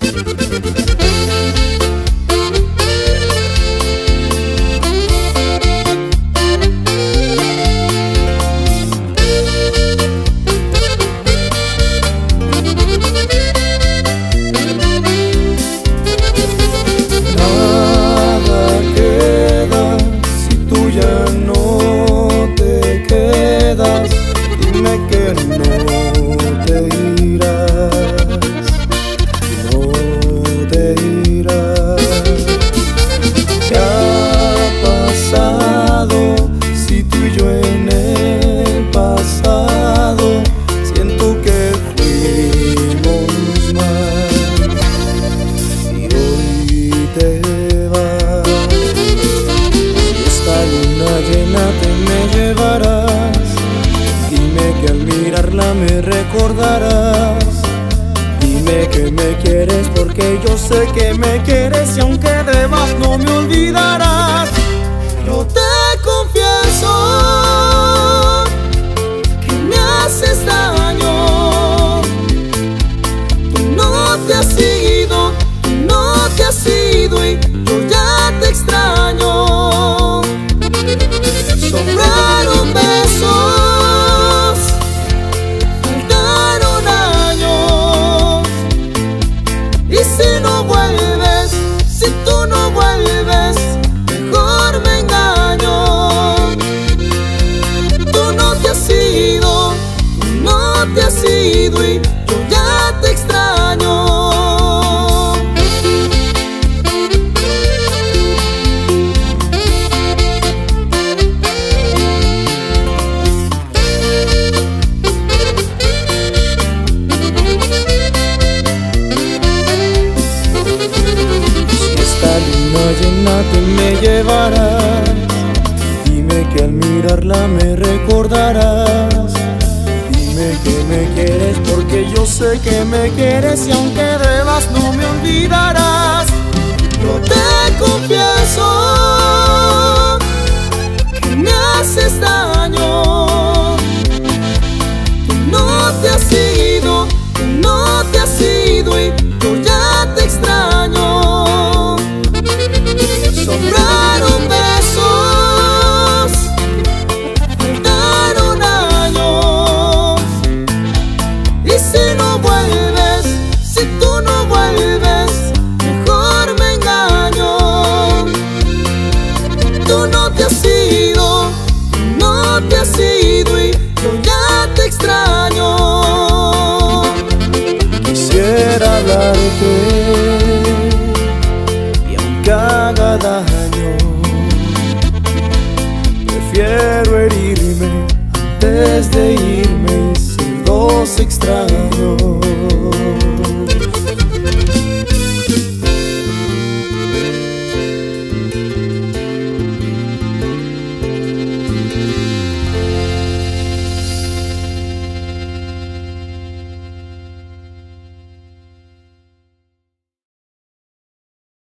Me recordarás. Dime que me quieres porque yo sé que me quieres y aunque debas no me olvidarás. Yo te confieso que me haces daño. Tú no te has ido, tú no te has ido y yo ya te extraño. Sobraron besos, si no vuelves, si tú no vuelves, mejor me engaño. Tú no te has ido, tú no te has ido y yo ya te extraño. Llena te me llevarás. Dime que al mirarla me recordarás. Dime que me quieres porque yo sé que me quieres y aunque debas no me olvidarás. Yo te confieso que me haces daño. Tú no te has ido, tú no te has ido y yo ya te extraño. Sobraron besos, faltaron años. Y si no vuelves, si tú no vuelves, mejor me engaño. Tú no te has ido, tú no te has ido y yo ya te extraño. Quisiera hablarte haga daño, prefiero herir